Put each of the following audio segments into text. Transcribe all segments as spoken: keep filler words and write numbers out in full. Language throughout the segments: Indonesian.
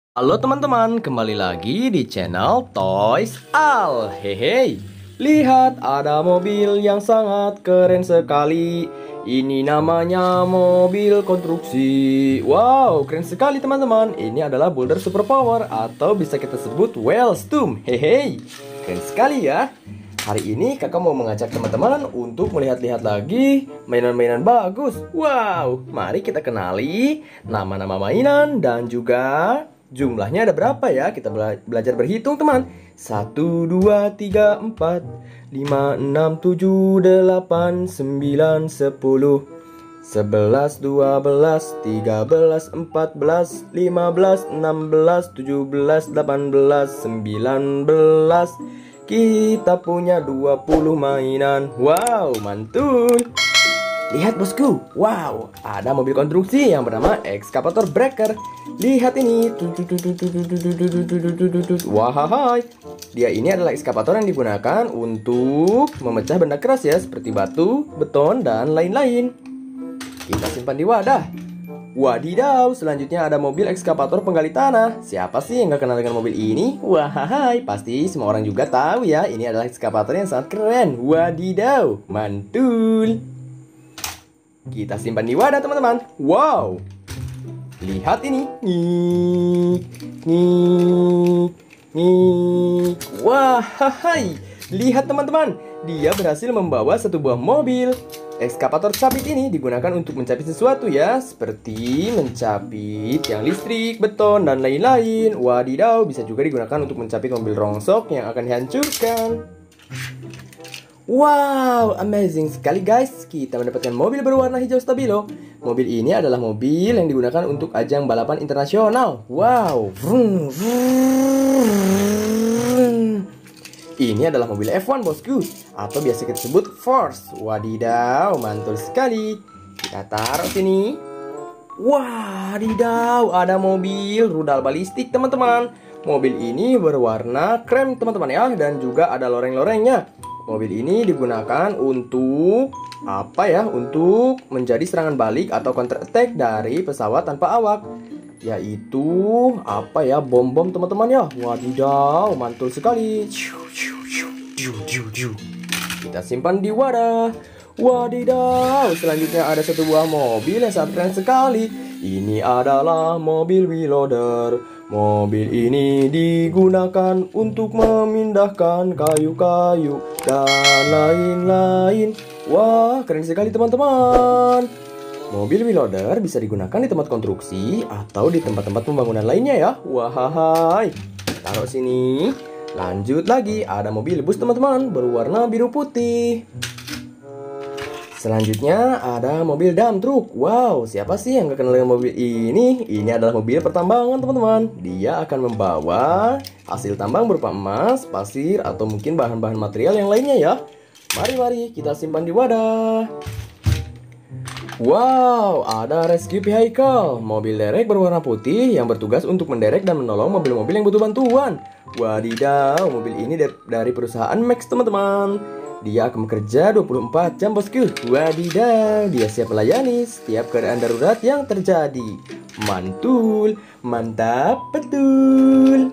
Halo teman-teman, kembali lagi di channel Toys Al. Hehe, lihat ada mobil yang sangat keren sekali. Ini namanya mobil konstruksi. Wow, keren sekali teman-teman. Ini adalah Boulder Superpower atau bisa kita sebut Wheelstorm. Hehe, keren sekali ya. Hari ini kakak mau mengajak teman-teman untuk melihat-lihat lagi mainan-mainan bagus. Wow, mari kita kenali nama-nama mainan dan juga jumlahnya ada berapa ya. Kita bela belajar berhitung teman. Satu, dua, tiga, empat, lima, enam, tujuh, delapan, sembilan, sepuluh, sebelas, dua belas, tiga belas, empat belas, lima belas, enam belas, tujuh belas, delapan belas, sembilan belas. Kita punya dua puluh mainan. Wow, mantul. Lihat bosku. Wow, ada mobil konstruksi yang bernama Excavator Breaker. Lihat ini. Wahai. Dia ini adalah ekskavator yang digunakan untuk memecah benda keras ya, seperti batu, beton, dan lain-lain. Kita simpan di wadah. Wadidaw, selanjutnya ada mobil ekskavator penggali tanah. Siapa sih yang gak kenal dengan mobil ini? Wahai, pasti semua orang juga tahu ya. Ini adalah ekskavator yang sangat keren. Wadidaw, mantul. Kita simpan di wadah teman-teman. Wow, lihat ini. Nih, nih, nih. Wahai, lihat teman-teman. Dia berhasil membawa satu buah mobil. Ekskavator sabit ini digunakan untuk mencapit sesuatu ya, seperti mencapit yang listrik, beton, dan lain-lain. Wadidaw, bisa juga digunakan untuk mencapit mobil rongsok yang akan dihancurkan. Wow, amazing sekali guys. Kita mendapatkan mobil berwarna hijau stabilo. Mobil ini adalah mobil yang digunakan untuk ajang balapan internasional. Wow. Vroom, vroom. Ini adalah mobil F satu bosku, atau biasa kita sebut Force. Wadidaw, mantul sekali. Kita taruh sini. Wadidaw, ada mobil rudal balistik teman-teman. Mobil ini berwarna krem teman-teman ya, dan juga ada loreng-lorengnya. Mobil ini digunakan untuk apa ya? Untuk menjadi serangan balik atau counter attack dari pesawat tanpa awak, yaitu apa ya? Bom-bom teman-teman ya. Wadidaw, mantul sekali. Kita simpan di wadah. Wadidaw, selanjutnya ada satu buah mobil yang sangat keren sekali. Ini adalah mobil wheel loader. Mobil ini digunakan untuk memindahkan kayu-kayu dan lain-lain. Wah, keren sekali teman-teman. Mobil wheel loader bisa digunakan di tempat konstruksi atau di tempat-tempat pembangunan lainnya ya. Wahai, taruh sini. Lanjut lagi, ada mobil bus teman-teman berwarna biru putih. Selanjutnya ada mobil dump truck. Wow, siapa sih yang gak kenal dengan mobil ini? Ini adalah mobil pertambangan teman-teman. Dia akan membawa hasil tambang berupa emas, pasir, atau mungkin bahan-bahan material yang lainnya ya. Mari-mari kita simpan di wadah. Wow, ada rescue vehicle. Mobil derek berwarna putih yang bertugas untuk menderek dan menolong mobil-mobil yang butuh bantuan. Wadidaw, mobil ini dari perusahaan Max teman-teman. Dia akan bekerja dua puluh empat jam bosku. Wadidaw, dia siap melayani setiap keadaan darurat yang terjadi. Mantul, mantap betul.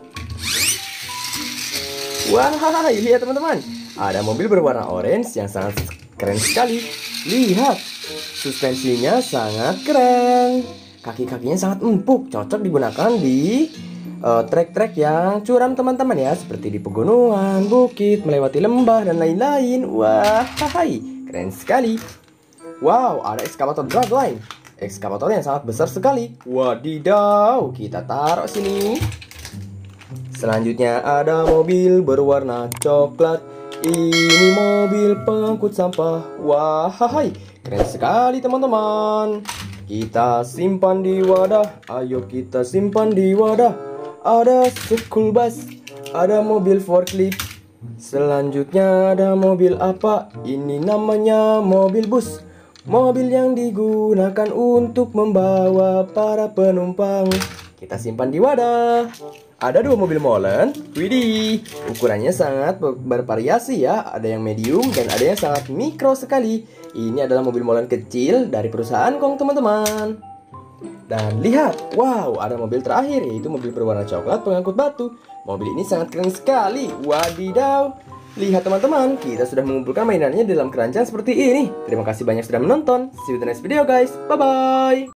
Wah, lihat teman-teman. Ada mobil berwarna orange yang sangat keren sekali. Lihat, suspensinya sangat keren. Kaki-kakinya sangat empuk, cocok digunakan di uh, trek-trek yang curam teman-teman ya, seperti di pegunungan, bukit, melewati lembah, dan lain-lain. Wah, hai, keren sekali. Wow, ada ekskavator dragline. Ekskavator yang sangat besar sekali. Wadidaw, kita taruh sini. Selanjutnya ada mobil berwarna coklat. Ini mobil pengangkut sampah. Wah, hai, keren sekali teman-teman. Kita simpan di wadah. Ayo kita simpan di wadah. Ada school bus, ada mobil forklift. Selanjutnya ada mobil apa? Ini namanya mobil bus. Mobil yang digunakan untuk membawa para penumpang. Kita simpan di wadah. Ada dua mobil molen. Widih, ukurannya sangat bervariasi ya. Ada yang medium dan ada yang sangat mikro sekali. Ini adalah mobil molen kecil dari perusahaan Kong teman-teman. Dan lihat, wow, ada mobil terakhir, yaitu mobil berwarna coklat pengangkut batu. Mobil ini sangat keren sekali. Wadidaw. Lihat teman-teman, kita sudah mengumpulkan mainannya dalam keranjang seperti ini. Terima kasih banyak sudah menonton. See you in the next video guys. Bye-bye.